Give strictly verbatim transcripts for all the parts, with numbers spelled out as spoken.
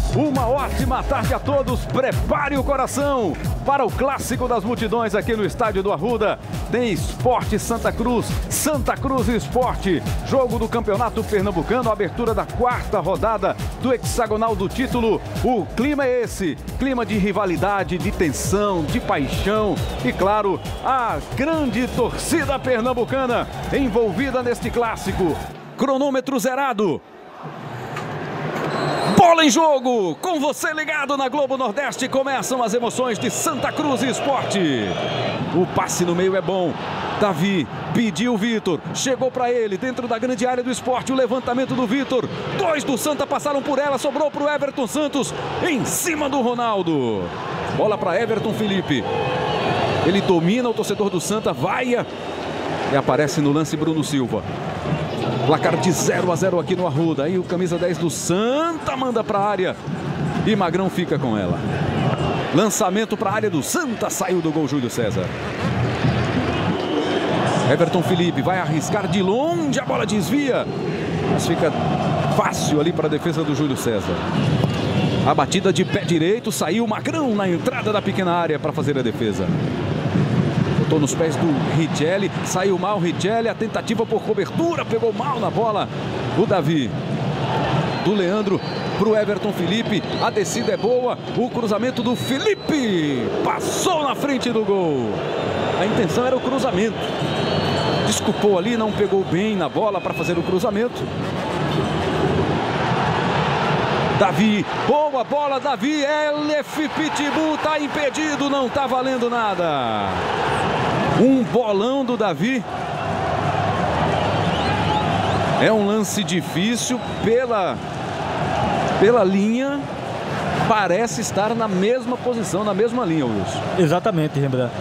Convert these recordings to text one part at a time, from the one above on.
Uma ótima tarde a todos. Prepare o coração para o clássico das multidões aqui no estádio do Arruda. Tem Sport Santa Cruz, Santa Cruz e Sport. Jogo do Campeonato Pernambucano, abertura da quarta rodada do hexagonal do título. O clima é esse, clima de rivalidade, de tensão, de paixão e, claro, a grande torcida pernambucana envolvida neste clássico. Cronômetro zerado. Bola em jogo, com você ligado na Globo Nordeste, começam as emoções de Santa Cruz e Sport. O passe no meio é bom, Davi pediu o Vitor, chegou para ele, dentro da grande área do Sport, o levantamento do Vitor. Dois do Santa passaram por ela, sobrou para o Everton Santos, em cima do Ronaldo. Bola para Everton Felipe, ele domina o torcedor do Santa, vaia e aparece no lance Bruno Silva. Placar de zero a zero aqui no Arruda. Aí o camisa dez do Santa manda para a área e Magrão fica com ela. Lançamento para a área do Santa, saiu do gol Júlio César. Everton Felipe vai arriscar de longe, a bola desvia, mas fica fácil ali para a defesa do Júlio César. A batida de pé direito, saiu Magrão na entrada da pequena área para fazer a defesa. Botou nos pés do Richelli, saiu mal o Richelli, a tentativa por cobertura, pegou mal na bola o Davi. Do Leandro para o Everton Felipe, a descida é boa, o cruzamento do Felipe passou na frente do gol. A intenção era o cruzamento, desculpou ali, não pegou bem na bola para fazer o cruzamento. Davi, boa bola, Davi, L F Pitbull está impedido, não está valendo nada. Um bolão do Davi. É um lance difícil pela, pela linha. Parece estar na mesma posição, na mesma linha, Wilson. Exatamente, Rembrandt.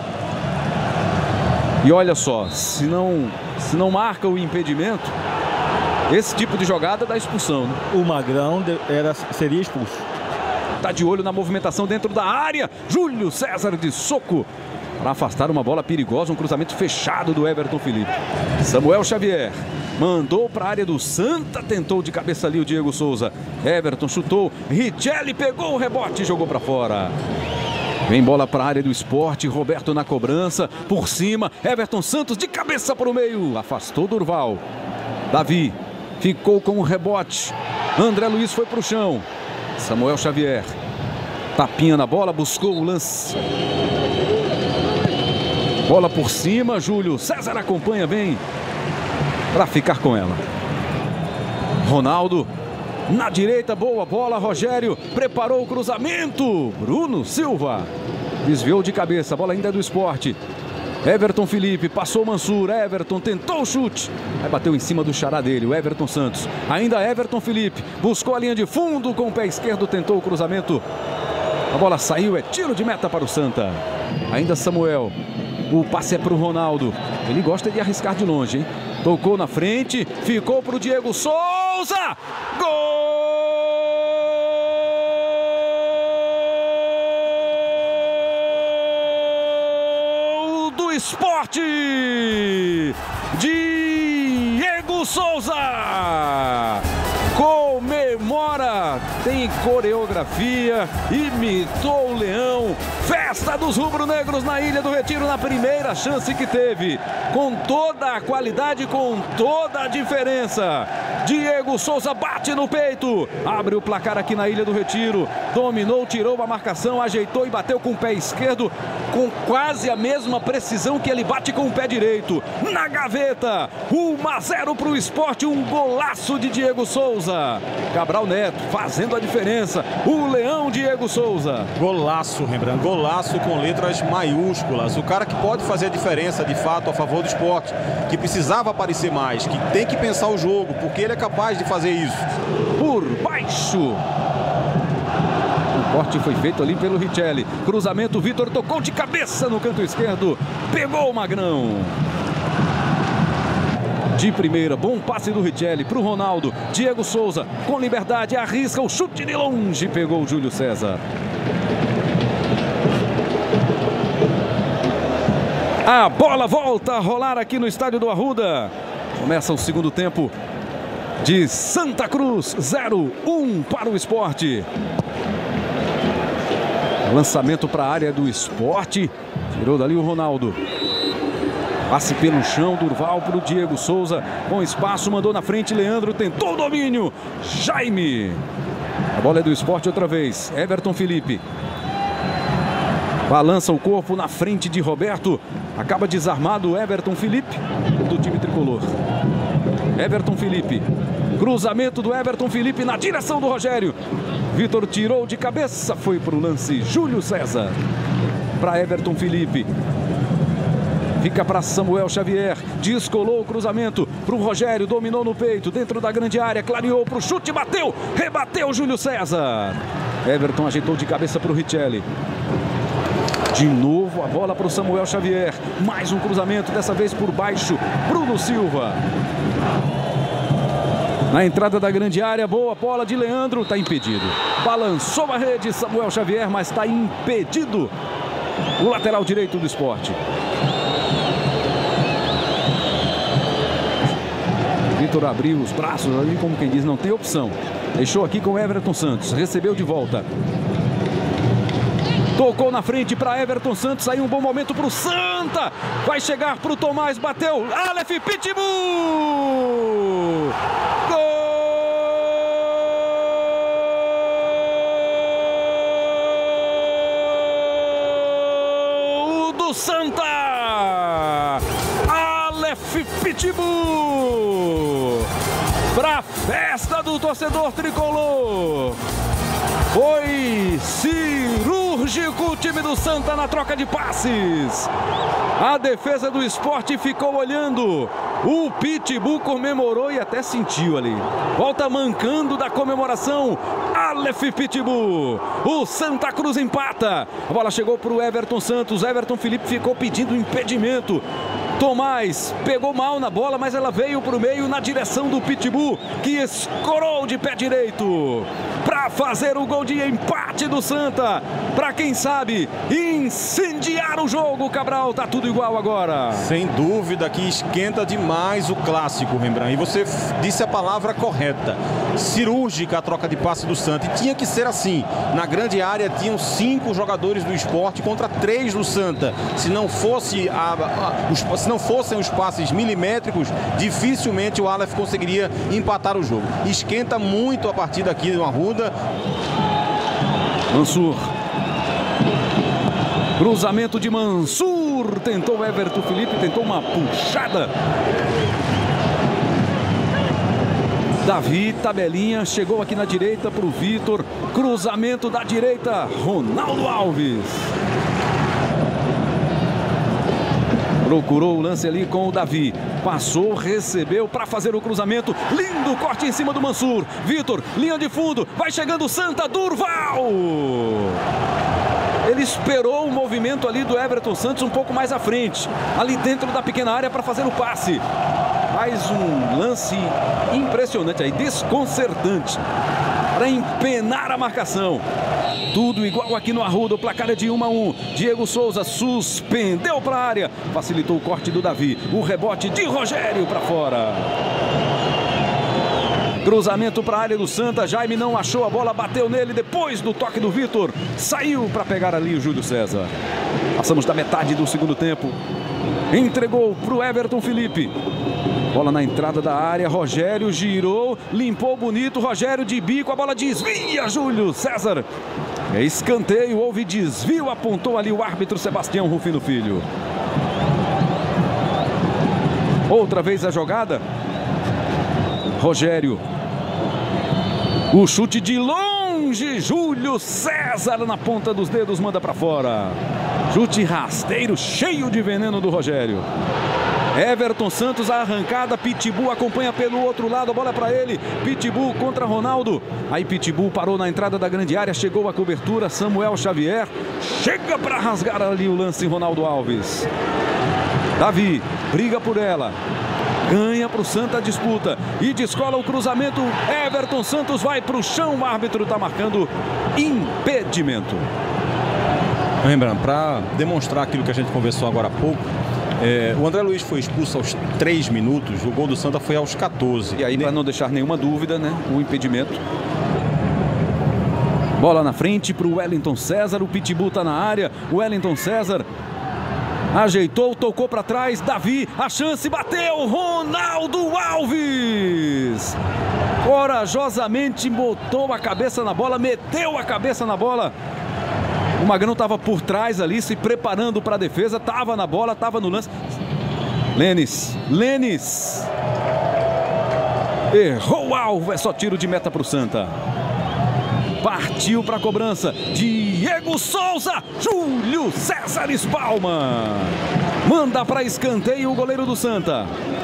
E olha só, se não, se não marca o impedimento, esse tipo de jogada dá expulsão, né? O Magrão era, seria expulso. Tá de olho na movimentação dentro da área. Júlio César de soco para afastar uma bola perigosa, um cruzamento fechado do Everton Felipe. Samuel Xavier mandou para a área do Santa, tentou de cabeça ali o Diego Souza. Everton chutou, Richelli pegou o rebote e jogou para fora. Vem bola para a área do Sport, Roberto na cobrança, por cima, Everton Santos de cabeça para o meio, afastou Durval. Davi ficou com o rebote, André Luiz foi para o chão. Samuel Xavier, tapinha na bola, buscou o lance. Bola por cima, Júlio César acompanha bem para ficar com ela. Ronaldo na direita, boa bola, Rogério preparou o cruzamento, Bruno Silva desviou de cabeça, a bola ainda é do Sport. Everton Felipe, passou o Mansur, Everton tentou o chute, aí bateu em cima do xará dele, o Everton Santos. Ainda Everton Felipe, buscou a linha de fundo com o pé esquerdo, tentou o cruzamento. A bola saiu, é tiro de meta para o Santa. Ainda Samuel, o passe é para o Ronaldo, ele gosta de arriscar de longe, hein? Tocou na frente, ficou para o Diego Souza, gol do Sport, Diego Souza comemora, tem coreografia, imitou o leão, festa dos rubro-negros na Ilha do Retiro na primeira chance que teve, com toda a qualidade, com toda a diferença. Diego Souza bate no peito, abre o placar aqui na Ilha do Retiro, dominou, tirou a marcação, ajeitou e bateu com o pé esquerdo, com quase a mesma precisão que ele bate com o pé direito, na gaveta. Um a zero para o Sport, um golaço de Diego Souza. Cabral Neto fazendo a diferença, o leão Diego Souza. Golaço, Rembrandt, golaço com letras maiúsculas. O cara que pode fazer a diferença de fato a favor do Sport, que precisava aparecer mais, que tem que pensar o jogo, porque ele é capaz de fazer isso. Por baixo. O corte foi feito ali pelo Richelli. Cruzamento, Vitor tocou de cabeça no canto esquerdo, pegou o Magrão. De primeira, bom passe do Richelli para o Ronaldo. Diego Souza com liberdade, arrisca o chute de longe, pegou o Júlio César. A bola volta a rolar aqui no estádio do Arruda. Começa o segundo tempo de Santa Cruz, zero a um para o Sport. Lançamento para a área do Sport. Tirou dali o Ronaldo. Passe pelo chão, Durval para o Diego Souza. Com espaço, mandou na frente, Leandro tentou o domínio. Jaime. A bola é do Sport outra vez. Everton Felipe. Balança o corpo na frente de Roberto. Acaba desarmado o Everton Felipe do time tricolor. Everton Felipe. Cruzamento do Everton Felipe na direção do Rogério. Vitor tirou de cabeça, foi para o lance Júlio César. Para Everton Felipe. Fica para Samuel Xavier. Descolou o cruzamento para o Rogério. Dominou no peito, dentro da grande área. Clareou para o chute, bateu. Rebateu Júlio César. Everton ajeitou de cabeça para o Richelli. De novo a bola para o Samuel Xavier. Mais um cruzamento, dessa vez por baixo. Bruno Silva. Na entrada da grande área, boa bola de Leandro. Está impedido. Balançou a rede Samuel Xavier, mas está impedido. O lateral direito do Sport. Vitor abriu os braços ali, como quem diz, não tem opção. Deixou aqui com Everton Santos. Recebeu de volta. Tocou na frente para Everton Santos. Aí um bom momento para o Santa. Vai chegar para o Tomás. Bateu. Aleph Pitbull. Gol do Santa. Aleph Pitbull. Para a festa do torcedor tricolor. Foi cirúrgico o time do Santa na troca de passes. A defesa do Sport ficou olhando. O Pitbull comemorou e até sentiu ali. Volta mancando da comemoração. Aleph Pitbull. O Santa Cruz empata. A bola chegou para o Everton Santos. Everton Felipe ficou pedindo impedimento. Tomás pegou mal na bola, mas ela veio para o meio na direção do Pitbull, que escorou de pé direito para fazer o gol de empate do Santa. Para quem sabe incendiar o jogo, Cabral. Tá tudo igual agora. Sem dúvida que esquenta demais o clássico, Rembrandt. E você disse a palavra correta. Cirúrgica a troca de passe do Santa. E tinha que ser assim. Na grande área tinham cinco jogadores do Sport contra três do Santa. Se não fosse a, a, os Se não fossem os passes milimétricos, dificilmente o Aleph conseguiria empatar o jogo. Esquenta muito a partida aqui no Arruda. Mansur. Cruzamento de Mansur. Tentou Everton Felipe, tentou uma puxada. Davi, tabelinha, chegou aqui na direita para o Vitor. Cruzamento da direita, Ronaldo Alves. Procurou o lance ali com o Davi. Passou, recebeu para fazer o cruzamento. Lindo corte em cima do Mansur. Vitor, linha de fundo. Vai chegando o Santa. Durval. Ele esperou o movimento ali do Everton Santos um pouco mais à frente. Ali dentro da pequena área para fazer o passe. Mais um lance impressionante aí. Desconcertante. Para empenar a marcação. Tudo igual aqui no Arruda, o placar é de um a um. Diego Souza suspendeu para a área. Facilitou o corte do Davi. O rebote de Rogério para fora. Cruzamento para a área do Santa. Jaime não achou a bola, bateu nele depois do toque do Vitor. Saiu para pegar ali o Júlio César. Passamos da metade do segundo tempo. Entregou para o Everton Felipe. Bola na entrada da área, Rogério girou, limpou bonito, Rogério de bico, a bola desvia, Júlio César. É escanteio, houve desvio, apontou ali o árbitro Sebastião Rufino Filho. Outra vez a jogada. Rogério. O chute de longe, Júlio César na ponta dos dedos, manda para fora. Chute rasteiro, cheio de veneno do Rogério. Everton Santos, a arrancada, Pitbull acompanha pelo outro lado, a bola é para ele, Pitbull contra Ronaldo. Aí Pitbull parou na entrada da grande área, chegou a cobertura, Samuel Xavier, chega para rasgar ali o lance, Ronaldo Alves. Davi, briga por ela, ganha para o Santa a disputa e descola o cruzamento, Everton Santos vai para o chão, o árbitro está marcando impedimento. Lembrando, para demonstrar aquilo que a gente conversou agora há pouco, É, o André Luiz foi expulso aos três minutos, o gol do Santa foi aos quatorze. E aí, para não deixar nenhuma dúvida, né, o impedimento. Bola na frente para o Wellington César. O Pitbull está na área. O Wellington César ajeitou, tocou para trás. Davi, a chance, bateu. Ronaldo Alves corajosamente botou a cabeça na bola, meteu a cabeça na bola. O Magrão estava por trás ali, se preparando para a defesa. Estava na bola, estava no lance. Lênis, Lênis errou o alvo. É só tiro de meta para o Santa. Partiu para a cobrança. Diego Souza. Júlio César espalma. Manda para escanteio o goleiro do Santa.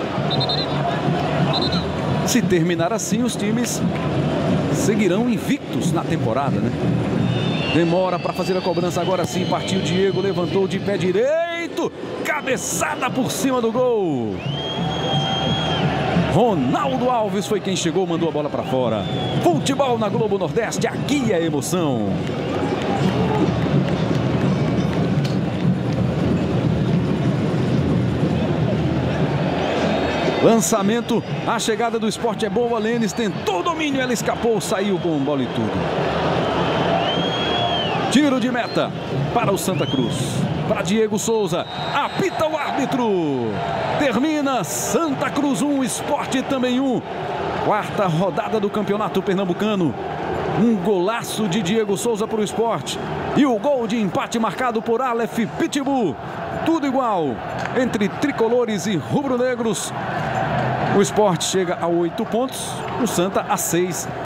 Se terminar assim, os times seguirão invictos na temporada, né? Demora para fazer a cobrança, agora sim. Partiu Diego, levantou de pé direito. Cabeçada por cima do gol. Ronaldo Alves foi quem chegou, mandou a bola para fora. Futebol na Globo Nordeste, aqui é emoção. Lançamento, a chegada do Sport é boa. Lênis tentou o domínio, ela escapou, saiu com bola e tudo. Tiro de meta para o Santa Cruz. Para Diego Souza, apita o árbitro. Termina Santa Cruz um, Sport também um. Quarta rodada do Campeonato Pernambucano. Um golaço de Diego Souza para o Sport. E o gol de empate marcado por Aleph Pitbull. Tudo igual entre tricolores e rubro-negros. O Sport chega a oito pontos, o Santa a seis.